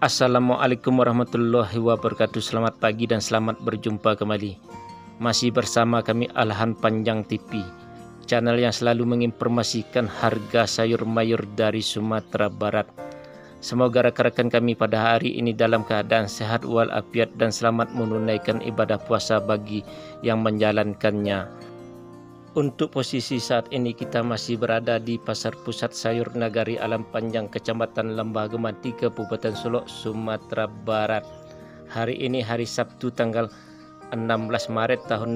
Assalamualaikum warahmatullahi wabarakatuh. Selamat pagi dan selamat berjumpa kembali. Masih bersama kami Alhan Panjang TV, channel yang selalu menginformasikan harga sayur mayur dari Sumatera Barat. Semoga rekan-rekan kami pada hari ini dalam keadaan sehat walafiat dan selamat menunaikan ibadah puasa bagi yang menjalankannya. Untuk posisi saat ini kita masih berada di Pasar Pusat Sayur Nagari Alam Panjang, Kecamatan Lembah Gemati, Kabupaten Solok, Sumatera Barat. Hari ini hari Sabtu tanggal 16 Maret tahun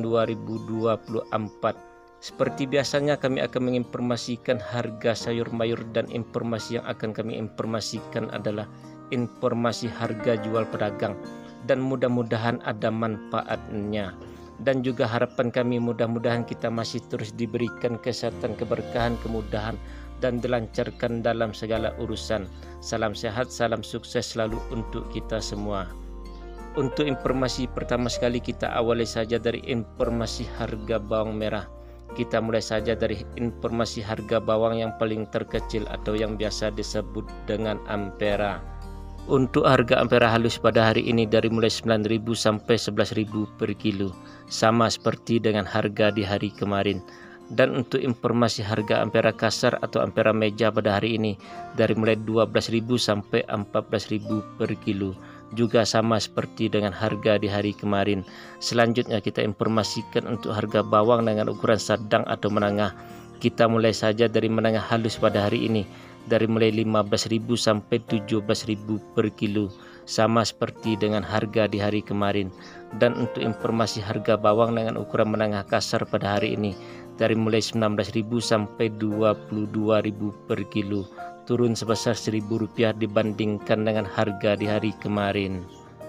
2024. Seperti biasanya kami akan menginformasikan harga sayur mayur, dan informasi yang akan kami informasikan adalah informasi harga jual pedagang, dan mudah-mudahan ada manfaatnya. Dan juga harapan kami mudah-mudahan kita masih terus diberikan kesehatan, keberkahan, kemudahan, dan dilancarkan dalam segala urusan. Salam sehat, salam sukses selalu untuk kita semua. Untuk informasi pertama sekali kita awali saja dari informasi harga bawang merah. Kita mulai saja dari informasi harga bawang yang paling terkecil atau yang biasa disebut dengan ampera. Untuk harga ampera halus pada hari ini dari mulai 9.000 sampai 11.000 per kilo, sama seperti dengan harga di hari kemarin. Dan untuk informasi harga ampera kasar atau ampera meja pada hari ini dari mulai 12.000 sampai 14.000 per kilo, juga sama seperti dengan harga di hari kemarin. Selanjutnya kita informasikan untuk harga bawang dengan ukuran sedang atau menengah. Kita mulai saja dari menengah halus pada hari ini dari mulai 15.000 sampai 17.000 per kilo, sama seperti dengan harga di hari kemarin. Dan untuk informasi harga bawang dengan ukuran menengah kasar pada hari ini dari mulai 19.000 sampai 22.000 per kilo, turun sebesar Rp1.000 dibandingkan dengan harga di hari kemarin.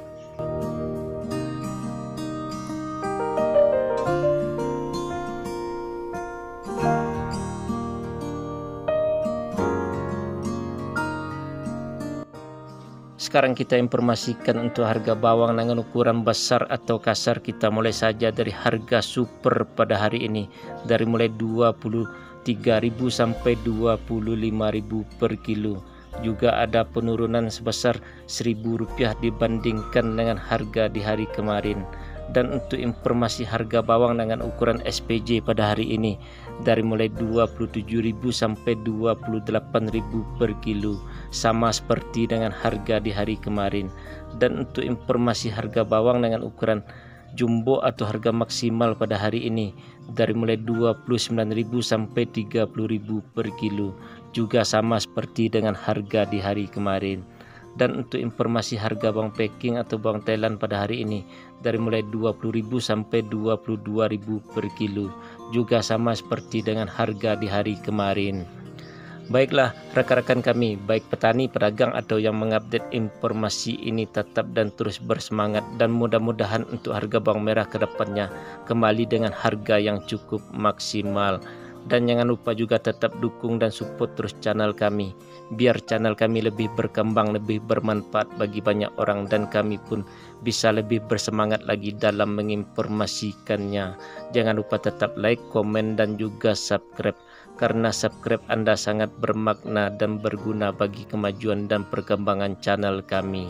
Sekarang kita informasikan untuk harga bawang dengan ukuran besar atau kasar. Kita mulai saja dari harga super pada hari ini dari mulai 23.000 sampai 25.000 per kilo. Juga ada penurunan sebesar Rp1.000 dibandingkan dengan harga di hari kemarin. Dan untuk informasi harga bawang dengan ukuran SPJ pada hari ini dari mulai 27.000 sampai 28.000 per kilo, sama seperti dengan harga di hari kemarin. Dan untuk informasi harga bawang dengan ukuran jumbo atau harga maksimal pada hari ini dari mulai 29.000 sampai 30.000 per kilo, juga sama seperti dengan harga di hari kemarin. Dan untuk informasi harga bawang packing atau bawang Thailand pada hari ini dari mulai 20.000 sampai 22.000 per kilo, juga sama seperti dengan harga di hari kemarin. Baiklah rekan-rekan kami, baik petani, pedagang atau yang mengupdate informasi ini, tetap dan terus bersemangat, dan mudah-mudahan untuk harga bawang merah ke depannya kembali dengan harga yang cukup maksimal. Dan jangan lupa juga tetap dukung dan support terus channel kami, biar channel kami lebih berkembang, lebih bermanfaat bagi banyak orang, dan kami pun bisa lebih bersemangat lagi dalam menginformasikannya. Jangan lupa tetap like, komen, dan juga subscribe, karena subscribe Anda sangat bermakna dan berguna bagi kemajuan dan perkembangan channel kami.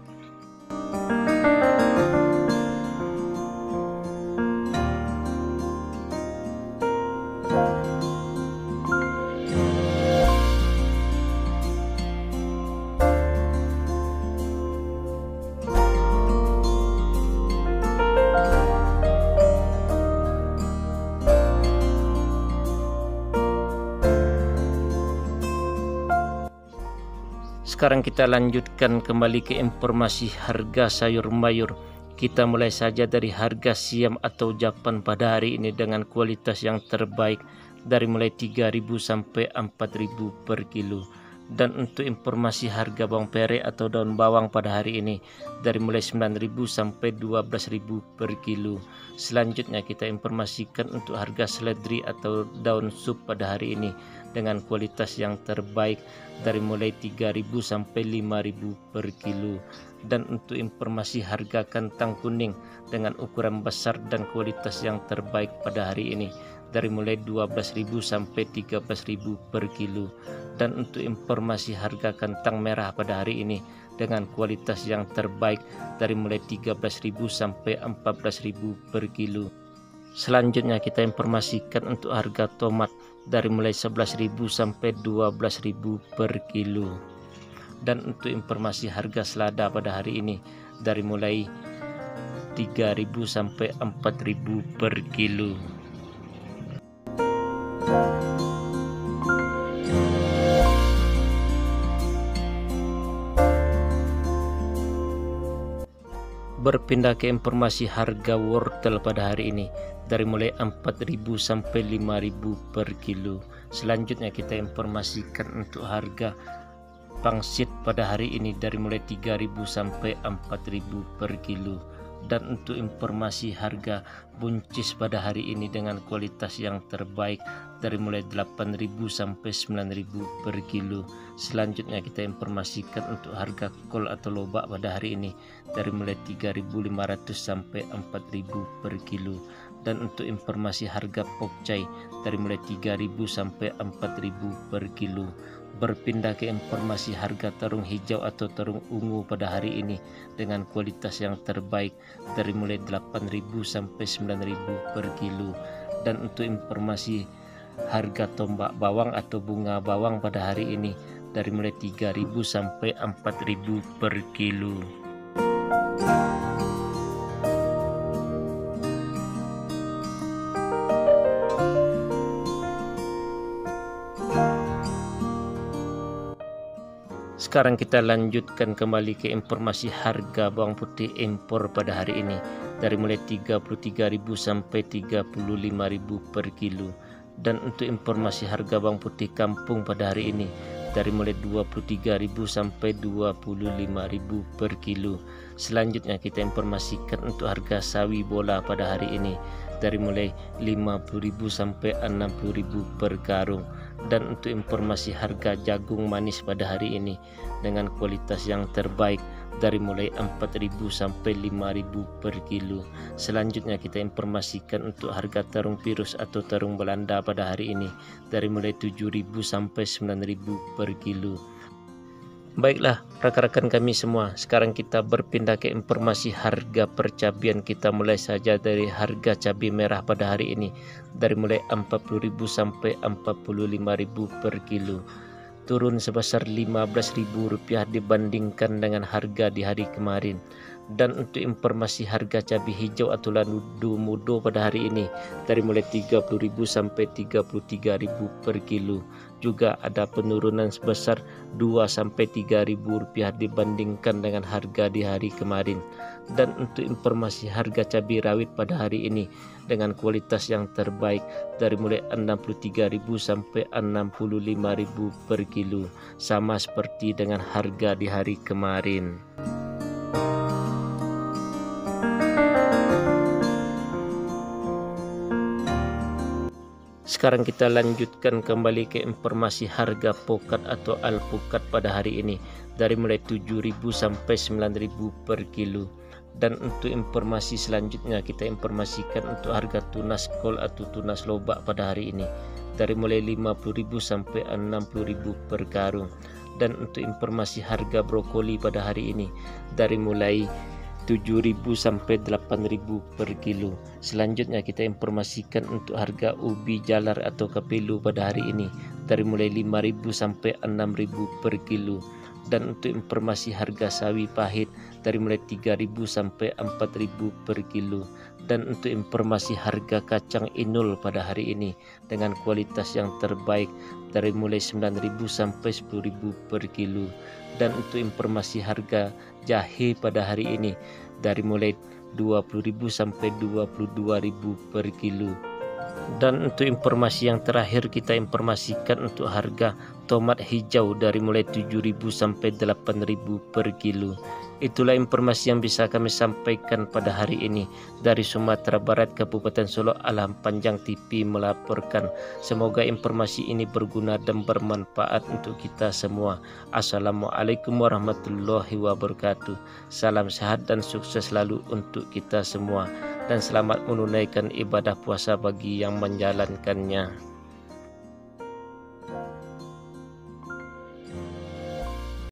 Sekarang kita lanjutkan kembali ke informasi harga sayur mayur. Kita mulai saja dari harga siam atau Japan pada hari ini dengan kualitas yang terbaik dari mulai 3.000 sampai 4.000 per kilo. Dan untuk informasi harga bawang pere atau daun bawang pada hari ini dari mulai 9.000 sampai 12.000 per kilo. Selanjutnya kita informasikan untuk harga seledri atau daun sup pada hari ini dengan kualitas yang terbaik dari mulai 3.000 sampai 5.000 per kilo. Dan untuk informasi harga kentang kuning dengan ukuran besar dan kualitas yang terbaik pada hari ini dari mulai 12.000 sampai 13.000 per kilo. Dan untuk informasi harga kentang merah pada hari ini dengan kualitas yang terbaik dari mulai 13.000 sampai 14.000 per kilo. Selanjutnya kita informasikan untuk harga tomat dari mulai 11.000 sampai 12.000 per kilo. Dan untuk informasi harga selada pada hari ini dari mulai 3.000 sampai 4.000 per kilo. Berpindah ke informasi harga wortel pada hari ini dari mulai 4.000 sampai 5.000 per kilo. Selanjutnya kita informasikan untuk harga pangsit pada hari ini dari mulai 3.000 sampai 4.000 per kilo. Dan untuk informasi harga buncis pada hari ini dengan kualitas yang terbaik dari mulai 8.000 sampai 9.000 per kilo. Selanjutnya kita informasikan untuk harga kol atau lobak pada hari ini dari mulai 3.500 sampai 4.000 per kilo. Dan untuk informasi harga pokcai dari mulai 3.000 sampai 4.000 per kilo. Berpindah ke informasi harga terung hijau atau terung ungu pada hari ini dengan kualitas yang terbaik dari mulai 8.000 sampai 9.000 per kilo. Dan untuk informasi harga tombak bawang atau bunga bawang pada hari ini dari mulai 3.000 sampai 4.000 per kilo. Sekarang kita lanjutkan kembali ke informasi harga bawang putih impor pada hari ini dari mulai 33.000 sampai 35.000 per kilo. Dan untuk informasi harga bawang putih kampung pada hari ini dari mulai 23.000 sampai 25.000 per kilo. Selanjutnya kita informasikan untuk harga sawi bola pada hari ini dari mulai 50.000 sampai 60.000 per karung. Dan untuk informasi harga jagung manis pada hari ini dengan kualitas yang terbaik dari mulai 4.000 sampai 5.000 per kilo. Selanjutnya kita informasikan untuk harga terung virus atau terung Belanda pada hari ini dari mulai 7.000 sampai 9.000 per kilo. Baiklah rekan-rekan kami semua, sekarang kita berpindah ke informasi harga percabian. Kita mulai saja dari harga cabai merah pada hari ini dari mulai 40.000 sampai 45.000 per kilo, turun sebesar Rp15.000 dibandingkan dengan harga di hari kemarin. Dan untuk informasi harga cabai hijau atau lado mudo pada hari ini dari mulai 30.000 sampai 33.000 per kilo, juga ada penurunan sebesar 2 sampai 3.000 rupiah dibandingkan dengan harga di hari kemarin. Dan untuk informasi harga cabai rawit pada hari ini dengan kualitas yang terbaik dari mulai 63.000 sampai 65.000 per kilo, sama seperti dengan harga di hari kemarin. Sekarang kita lanjutkan kembali ke informasi harga pokat atau alpukat pada hari ini dari mulai 7.000 sampai 9.000 per kilo. Dan untuk informasi selanjutnya kita informasikan untuk harga tunas kol atau tunas lobak pada hari ini dari mulai 50.000 sampai 60.000 per karung. Dan untuk informasi harga brokoli pada hari ini dari mulai 7.000 sampai 8.000 per kilo. Selanjutnya kita informasikan untuk harga ubi jalar atau kapelu pada hari ini dari mulai 5.000 sampai 6.000 per kilo. Dan untuk informasi harga sawi pahit dari mulai 3.000 sampai 4.000 per kilo. Dan untuk informasi harga kacang inul pada hari ini dengan kualitas yang terbaik dari mulai 9.000 sampai 10.000 per kilo. Dan untuk informasi harga jahe pada hari ini dari mulai 20.000 sampai 22.000 per kilo. Dan untuk informasi yang terakhir kita informasikan untuk harga tomat hijau dari mulai 7.000 sampai 8.000 per kilo. Itulah informasi yang bisa kami sampaikan pada hari ini dari Sumatera Barat, Kabupaten Solo. Alham Panjang TV melaporkan. Semoga informasi ini berguna dan bermanfaat untuk kita semua. Assalamualaikum warahmatullahi wabarakatuh. Salam sehat dan sukses selalu untuk kita semua. Dan selamat menunaikan ibadah puasa bagi yang menjalankannya.